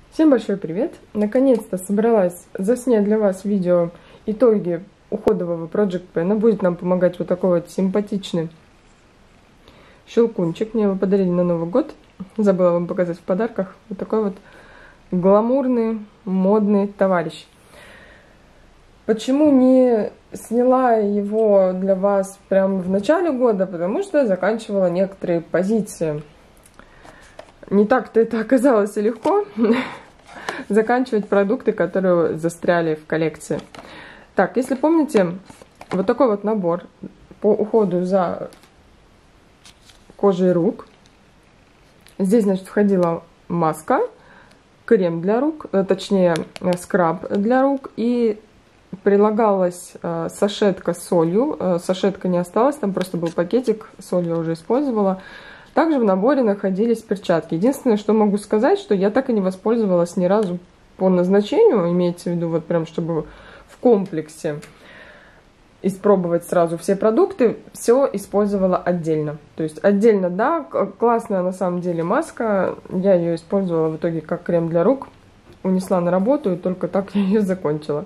Всем большой привет! Наконец-то собралась заснять для вас видео итоги уходового Project Pen. Будет нам помогать вот такой вот симпатичный щелкунчик. Мне его подарили на Новый год. Забыла вам показать в подарках. Вот такой вот гламурный, модный товарищ. Почему не сняла его для вас прямо в начале года? Потому что заканчивала некоторые позиции. Не так-то это оказалось и легко заканчивать продукты, которые застряли в коллекции. Так, если помните, вот такой вот набор по уходу за кожей рук. Здесь, значит, входила маска, крем для рук, точнее, скраб для рук, и прилагалась сашетка с солью. Сашетка не осталась, там просто был пакетик, соль я уже использовала. Также в наборе находились перчатки. Единственное, что могу сказать, что я так и не воспользовалась ни разу по назначению, имеется в виду вот прям, чтобы в комплексе испробовать сразу все продукты, все использовала отдельно. То есть отдельно, да, классная на самом деле маска, я ее использовала в итоге как крем для рук, унесла на работу и только так я ее закончила.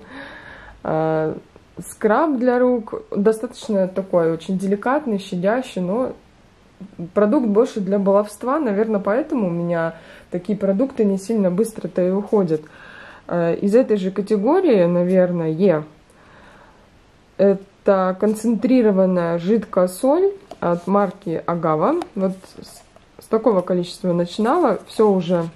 Скраб для рук достаточно такой, очень деликатный, щадящий, но продукт больше для баловства, наверное, поэтому у меня такие продукты не сильно быстро-то и уходят. Из этой же категории, наверное, это концентрированная жидкая соль от марки Агава. Вот с такого количества начинала, все уже,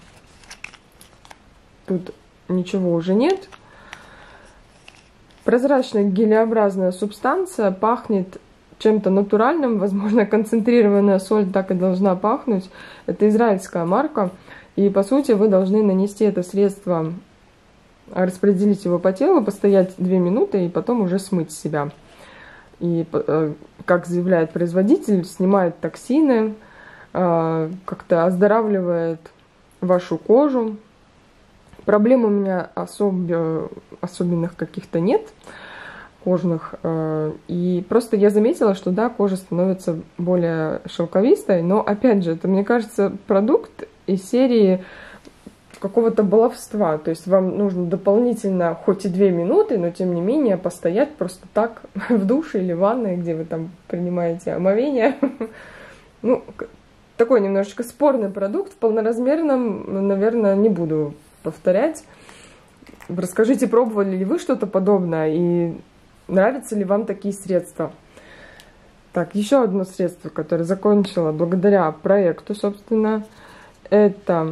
тут ничего уже нет. Прозрачная гелеобразная субстанция, пахнет чем-то натуральным, возможно, концентрированная соль так и должна пахнуть. Это израильская марка, и по сути вы должны нанести это средство, распределить его по телу, постоять 2 минуты и потом уже смыть с себя. И, как заявляет производитель, снимает токсины, как-то оздоравливает вашу кожу. Проблем у меня особенных каких-то нет кожных, и просто я заметила, что да, кожа становится более шелковистой, но опять же, это, мне кажется, продукт из серии какого-то баловства, то есть вам нужно дополнительно, хоть и 2 минуты, но тем не менее постоять просто так в душе или в ванной, где вы там принимаете омовение. Ну, такой немножечко спорный продукт, в полноразмерном, наверное, не буду повторять. Расскажите, пробовали ли вы что-то подобное и нравятся ли вам такие средства? Так, еще одно средство, которое закончила благодаря проекту, собственно, это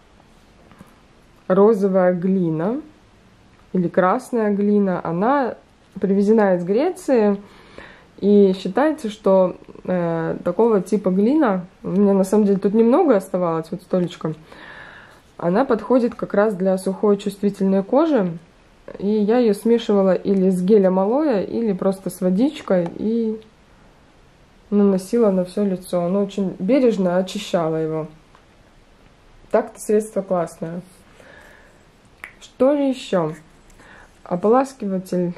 розовая глина или красная глина. Она привезена из Греции, и считается, что такого типа глина, у меня на самом деле тут немного оставалось, вот столечко, она подходит как раз для сухой чувствительной кожи. И я ее смешивала или с гелем алоэ, или просто с водичкой и наносила на все лицо. Оно очень бережно очищало его. Так-то средство классное. Что же еще? Ополаскиватель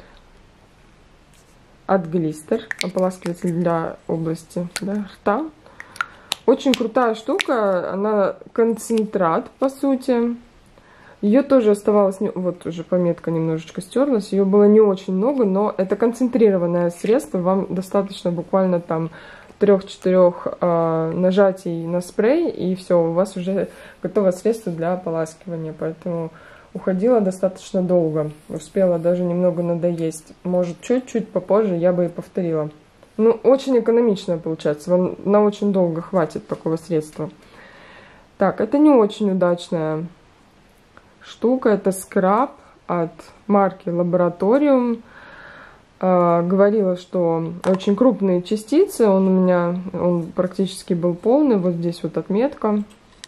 от Глистер. Ополаскиватель для области, да, рта. Очень крутая штука. Она концентрат, по сути. Ее тоже оставалось, вот уже пометка немножечко стерлась, ее было не очень много, но это концентрированное средство, вам достаточно буквально там 3-4 нажатий на спрей, и все, у вас уже готово средство для ополаскивания, поэтому уходила достаточно долго, успела даже немного надоесть, может чуть-чуть попозже я бы и повторила. Ну, очень экономично получается, вам на очень долго хватит такого средства. Так, это не очень удачная штука, это скраб от марки Laboratorium. Говорила, что очень крупные частицы, он практически был полный, вот здесь вот отметка.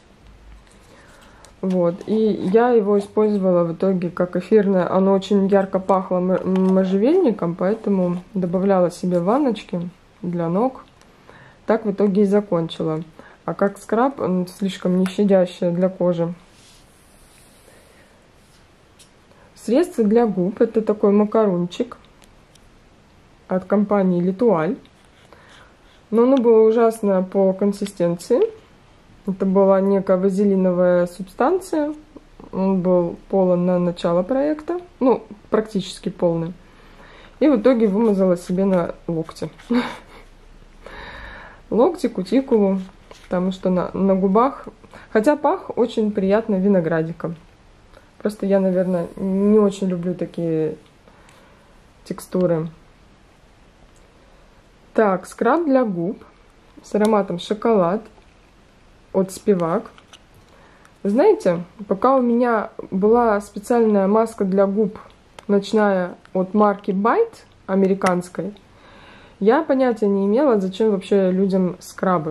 Вот, и я его использовала в итоге как эфирное, оно очень ярко пахло можжевельником, поэтому добавляла себе ванночки для ног. Так в итоге и закончила. А как скраб, он слишком не щадящий для кожи. Средство для губ, это такой макарунчик от компании Литуаль. Но оно было ужасно по консистенции. Это была некая вазелиновая субстанция, Он был полон на начало проекта, ну, практически полный. И в итоге вымазала себе на локти. Локти, кутикулу, потому что на губах... Хотя пах очень приятно виноградиком. Просто я, наверное, не очень люблю такие текстуры. Так, скраб для губ с ароматом шоколад от Спивак. Знаете, пока у меня была специальная маска для губ, ночная от марки Bite, американской, я понятия не имела, зачем вообще людям скрабы.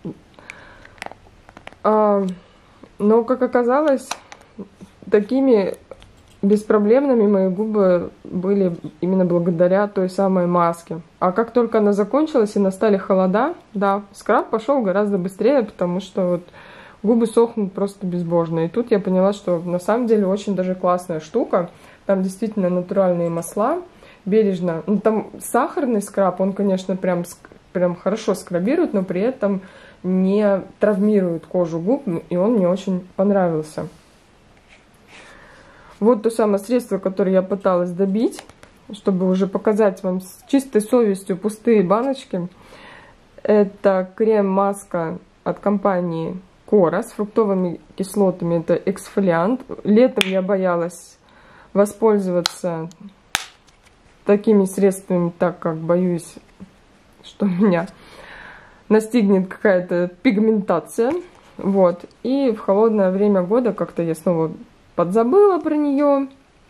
Но, как оказалось, такими беспроблемными мои губы были именно благодаря той самой маске. А как только она закончилась и настали холода, да, скраб пошел гораздо быстрее, потому что вот губы сохнут просто безбожно. И тут я поняла, что на самом деле очень даже классная штука. Там действительно натуральные масла, бережно. Ну, там сахарный скраб, он, конечно, прям хорошо скрабирует, но при этом не травмирует кожу губ, и он мне очень понравился. Вот то самое средство, которое я пыталась добить, чтобы уже показать вам с чистой совестью пустые баночки. Это крем-маска от компании Kora с фруктовыми кислотами. Это эксфолиант. Летом я боялась воспользоваться такими средствами, так как боюсь, что меня настигнет какая-то пигментация. Вот. И в холодное время года как-то я снова подзабыла про нее.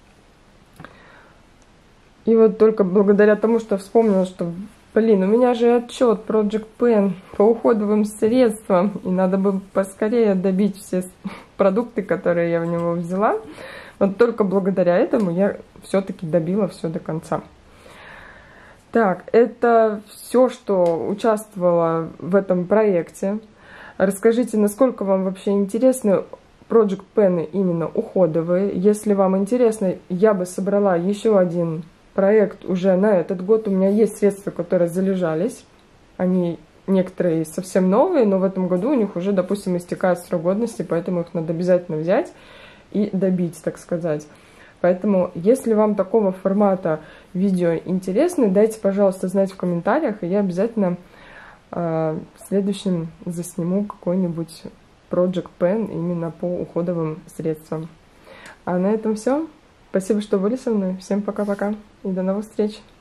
И вот только благодаря тому, что вспомнила, что, блин, у меня же отчет Project Pen по уходовым средствам, и надо бы поскорее добить все продукты, которые я в него взяла. Вот только благодаря этому я все-таки добила все до конца. Так, это все, что участвовало в этом проекте. Расскажите, насколько вам вообще интересны Project Pen именно уходовые. Если вам интересно, я бы собрала еще один проект уже на этот год. У меня есть средства, которые залежались. Они некоторые совсем новые, но в этом году у них уже, допустим, истекает срок годности, поэтому их надо обязательно взять и добить, так сказать. Поэтому, если вам такого формата видео интересны, дайте, пожалуйста, знать в комментариях, и я обязательно в следующем засниму какой-нибудь Project Pen именно по уходовым средствам. А на этом все. Спасибо, что были со мной. Всем пока-пока и до новых встреч.